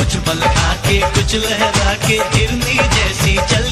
कुछ पल आके कुछ लहरा के हिरनी जैसी चल